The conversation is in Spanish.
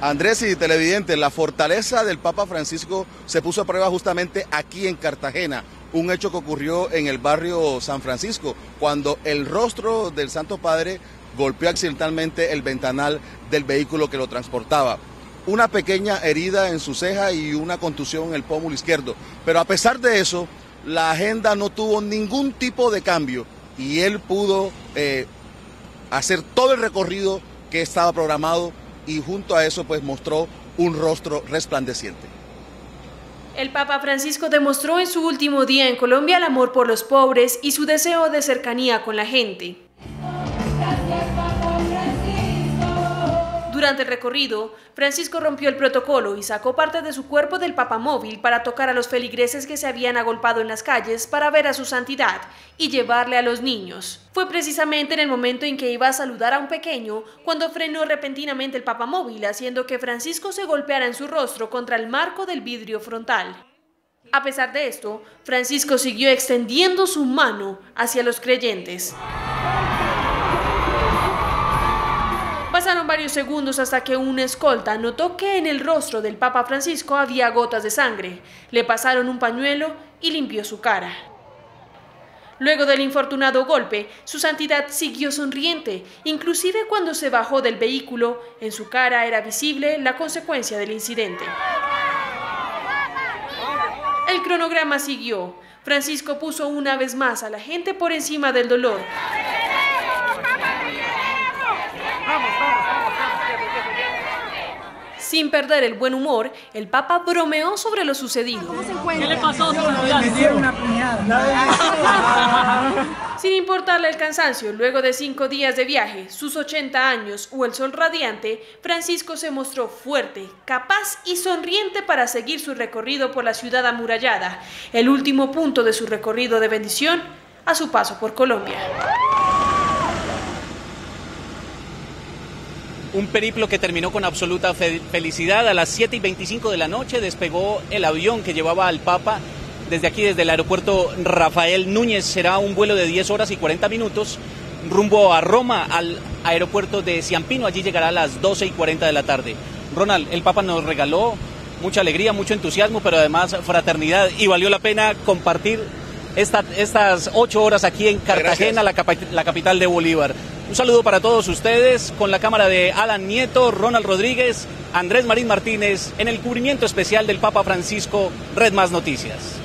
Andrés y televidentes, la fortaleza del Papa Francisco se puso a prueba justamente aquí en Cartagena, un hecho que ocurrió en el barrio San Francisco, cuando el rostro del Santo Padre golpeó accidentalmente el ventanal del vehículo que lo transportaba. Una pequeña herida en su ceja y una contusión en el pómulo izquierdo, pero a pesar de eso, la agenda no tuvo ningún tipo de cambio y él pudo hacer todo el recorrido que estaba programado y junto a eso pues mostró un rostro resplandeciente. El Papa Francisco demostró en su último día en Colombia el amor por los pobres y su deseo de cercanía con la gente. Durante el recorrido, Francisco rompió el protocolo y sacó parte de su cuerpo del papamóvil para tocar a los feligreses que se habían agolpado en las calles para ver a su santidad y llevarle a los niños. Fue precisamente en el momento en que iba a saludar a un pequeño cuando frenó repentinamente el papamóvil, haciendo que Francisco se golpeara en su rostro contra el marco del vidrio frontal. A pesar de esto, Francisco siguió extendiendo su mano hacia los creyentes. Pasaron varios segundos hasta que un escolta notó que en el rostro del Papa Francisco había gotas de sangre. Le pasaron un pañuelo y limpió su cara. Luego del infortunado golpe, su santidad siguió sonriente. Inclusive cuando se bajó del vehículo, en su cara era visible la consecuencia del incidente. El cronograma siguió. Francisco puso una vez más a la gente por encima del dolor. Sin perder el buen humor, el Papa bromeó sobre lo sucedido. ¿Qué le pasó? Sin importarle el cansancio, luego de 5 días de viaje, sus 80 años o el sol radiante, Francisco se mostró fuerte, capaz y sonriente para seguir su recorrido por la ciudad amurallada, el último punto de su recorrido de bendición a su paso por Colombia. Un periplo que terminó con absoluta felicidad. A las 7:25 de la noche despegó el avión que llevaba al Papa desde aquí, desde el aeropuerto Rafael Núñez. Será un vuelo de 10 horas y 40 minutos rumbo a Roma, al aeropuerto de Ciampino. Allí llegará a las 12:40 de la tarde. Ronald, el Papa nos regaló mucha alegría, mucho entusiasmo, pero además fraternidad, y valió la pena compartir estas 8 horas aquí en Cartagena, la capital de Bolívar. Un saludo para todos ustedes, con la cámara de Alan Nieto, Ronald Rodríguez, Andrés Marín Martínez, en el cubrimiento especial del Papa Francisco, Red Más Noticias.